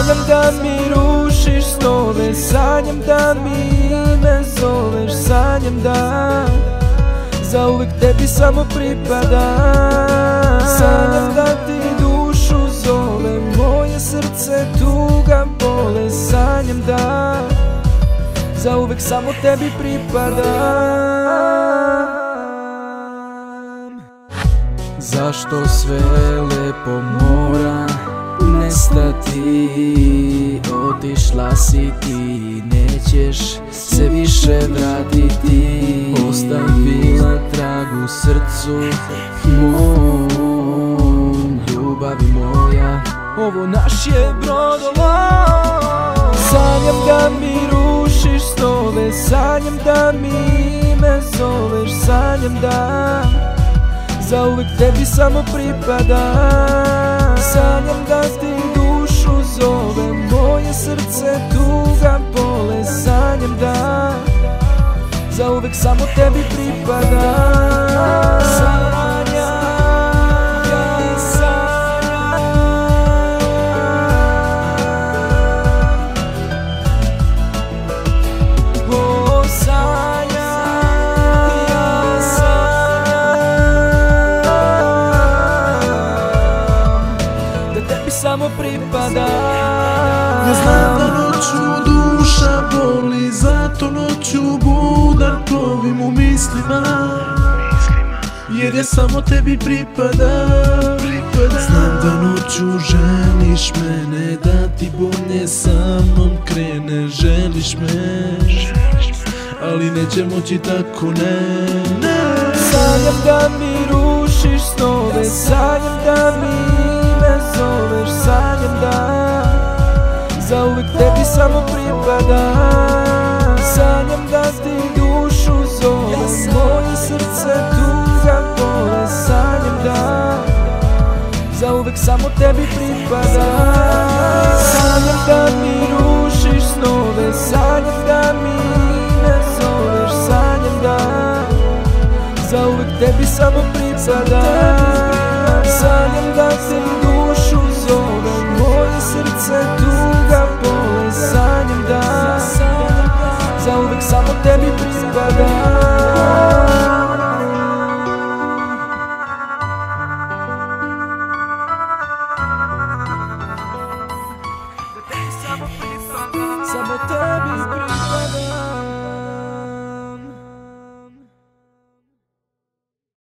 Sanjam da mi rušiš snove, sanjam da mi me zoveš, sanjam da zauvek tebi samo pripadam. Sanjam da ti dušu zove, moje srce tuga bole, sanjam da zauvek samo tebi pripadam. Zašto sve lepo mora nestati? Otišla si ti, nećeš se više vratiti. Ostavila trag u srcu mom, ljubavi moja, ovo naš je brodolom. Sanjam da mi rušiš snove, sanjam da mi me zoveš, sanjam da zauvek tebi samo pripadam. Sanjam da ti dušu zove, moje srce tuga bole, sanjam da zauvek samo tebi pripadam. Sanjam, ja sanjam, o sanjam, ja sanjam da tebi samo pripadam. Ja znam da noću duša boli, zato noću budan plovim u mislima, jer ja samo tebi pripadam. Znam da noću želiš mene, da ti bolje sa mnom krene. Želiš me, ali neće moći tako, ne. Sanjam da mi rušiš snove, sanjam da mi me zoveš, sanjam da zauvek tebi samo pripadam. Sanjam da ti dušu zove, moje srce tuga bole, sanjam da zauvek samo tebi pripadam. Sanjam da mi rušiš snove, sanjam da mi me zoveš, sanjam da zauvek tebi samo pripadam. Sanjam da ti dušu zove, moje srce tuga bole, sanjam da zauvek samo tebi pripadam. Da tebi samo pripadam.